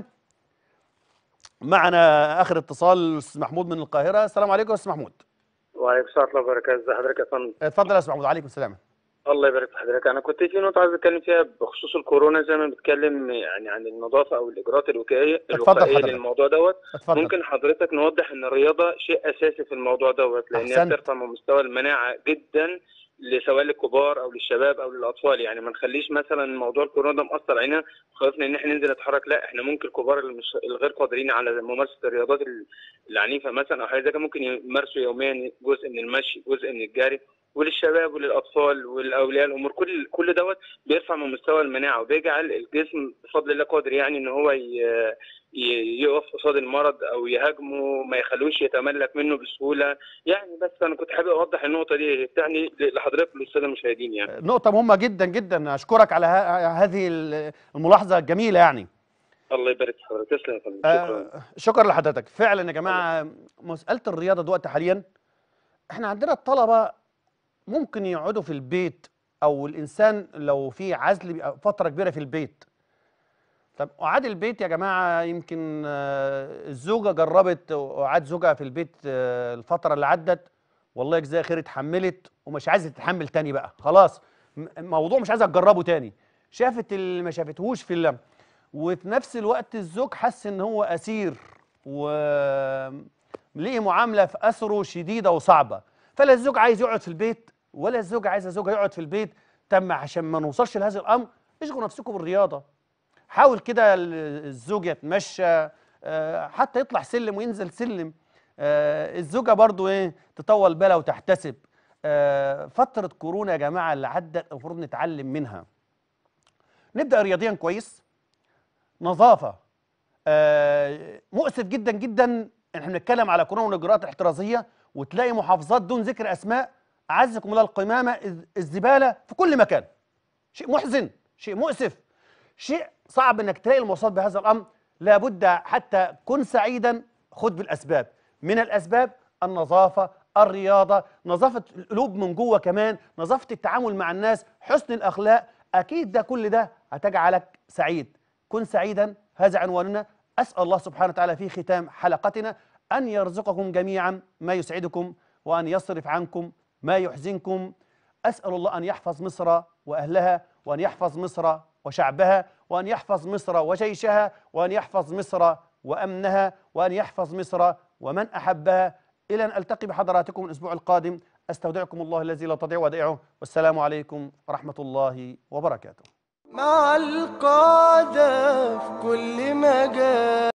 معنا اخر اتصال الاستاذ محمود من القاهره. السلام عليكم يا استاذ محمود. وعليكم السلام ورحمه الله وبركاته. ازي حضرتك يا فندم؟ اتفضل يا استاذ محمود. وعليكم السلام. الله يبارك في حضرتك. انا كنت في نقطه عايز اتكلم فيها بخصوص الكورونا، زي ما بنتكلم يعني عن النظافه او الاجراءات الوقائيه الوقائيه للموضوع دوت. ممكن حضرتك نوضح ان الرياضه شيء اساسي في الموضوع دوت، لان هي بترفع من مستوى المناعه جدا سواء للكبار او للشباب او للاطفال. يعني ما نخليش مثلا موضوع الكورونا ده مأثر علينا وخوفنا ان احنا ننزل نتحرك، لا احنا ممكن الكبار اللي مش الغير قادرين على ممارسه الرياضات العنيفه مثلا او حاجه زي كده ممكن يمارسوا يوميا جزء من المشي، جزء من الجري. وللشباب وللاطفال والاولياء الامور، كل كل دوت بيرفع من مستوى المناعه وبيجعل الجسم بفضل الله قادر يعني ان هو يقف قصاد المرض او يهاجمه، ما يخلوش يتملك منه بسهوله. يعني بس انا كنت حابب اوضح النقطه دي تعني لحضرتك وللساده المشاهدين. يعني نقطه مهمه جدا جدا، اشكرك على هذه الملاحظه الجميله. يعني الله يبارك في حضرتك. تسلم يا فندم. شكرا. آه شكرا لحضرتك. فعلا يا جماعه، مساله الرياضه دلوقتي حاليا، احنا عندنا الطلبه ممكن يقعدوا في البيت، او الانسان لو في عزل بيبقى فتره كبيره في البيت. طب قعاد البيت يا جماعه، يمكن الزوجه جربت وقعد زوجها في البيت الفتره اللي عدت، والله يجزاها خير، اتحملت ومش عايزه تتحمل تاني بقى، خلاص الموضوع مش عايزه تجربه تاني، شافت اللي ما شافتهوش في اللم. وفي نفس الوقت الزوج حس ان هو اسير وليه معامله في اسره شديده وصعبه، فلا الزوج عايز يقعد في البيت ولا الزوجه عايزه زوجها يقعد في البيت. طب عشان ما نوصلش لهذا الامر، اشغلوا نفسكم بالرياضه. حاول كده الزوج يتمشى، حتى يطلع سلم وينزل سلم. الزوجه برضو ايه تطول بالها وتحتسب. فتره كورونا يا جماعه اللي عدت المفروض نتعلم منها. نبدا رياضيا كويس، نظافه. مؤسف جدا جدا احنا بنتكلم على كورونا والاجراءات الاحترازيه، وتلاقي محافظات دون ذكر اسماء، اعزكم الله القمامه الزباله في كل مكان. شيء محزن، شيء مؤسف، شيء صعب انك تلاقي المواصلات بهذا الامر. لابد حتى كن سعيدا، خذ بالاسباب. من الاسباب النظافه، الرياضه، نظافه القلوب من جوه كمان، نظافه التعامل مع الناس، حسن الاخلاق. اكيد ده كل ده هتجعلك سعيد. كن سعيدا، هذا عنواننا. اسال الله سبحانه وتعالى في ختام حلقتنا ان يرزقكم جميعا ما يسعدكم، وان يصرف عنكم ما يحزنكم. أسأل الله أن يحفظ مصر وأهلها، وأن يحفظ مصر وشعبها، وأن يحفظ مصر وجيشها، وأن يحفظ مصر وأمنها، وأن يحفظ مصر ومن أحبها. إلى أن ألتقي بحضراتكم الأسبوع القادم، أستودعكم الله الذي لا تضيع ودائعه، والسلام عليكم ورحمة الله وبركاته. مع القادة في كل مجال.